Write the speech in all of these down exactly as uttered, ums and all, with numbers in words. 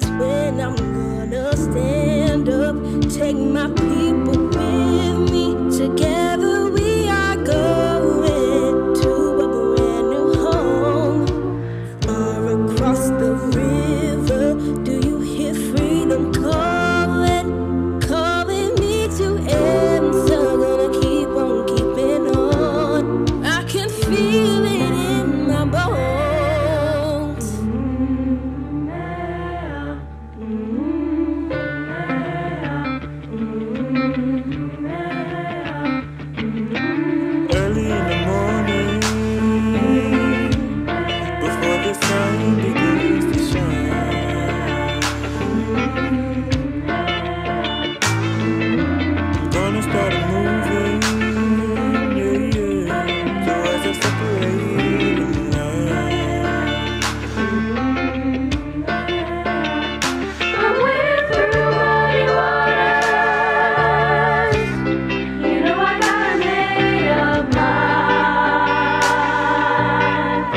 when I'm gonna stand up, take my people with me. Together we are going to a brand new home. Far across the river, do you hear freedom calling, calling me to answer? Gonna keep on keeping on. I can feel it in my bones. Early in the morning, before the sun begins to shine, I'm gonna start a moving, yeah, yeah, towards a separating line. I'm wading through muddy waters. You know I gotta make up mine.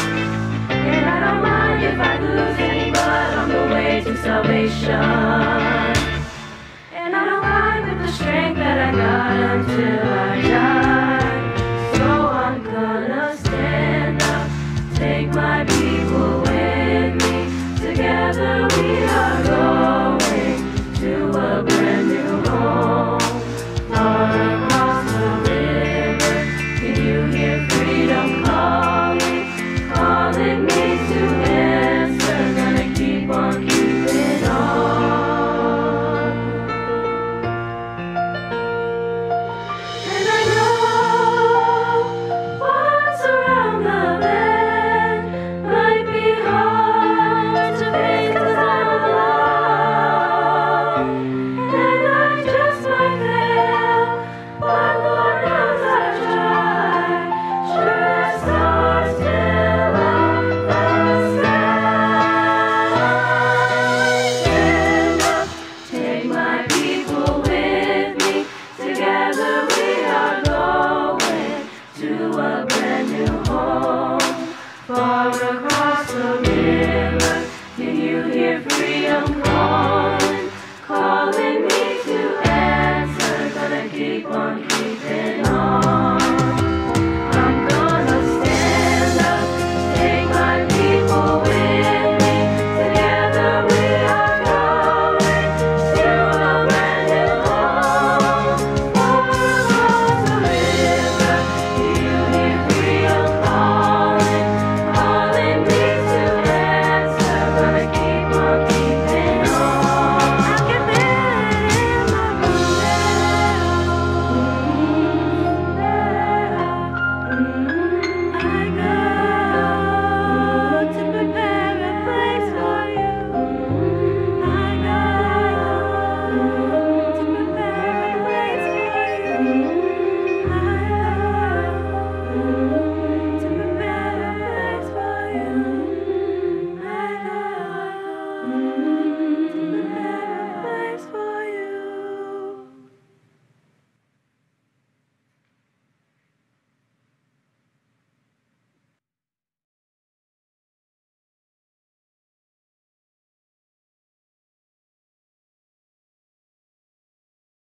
And I don't mind if I lose any, but on the way to salvation.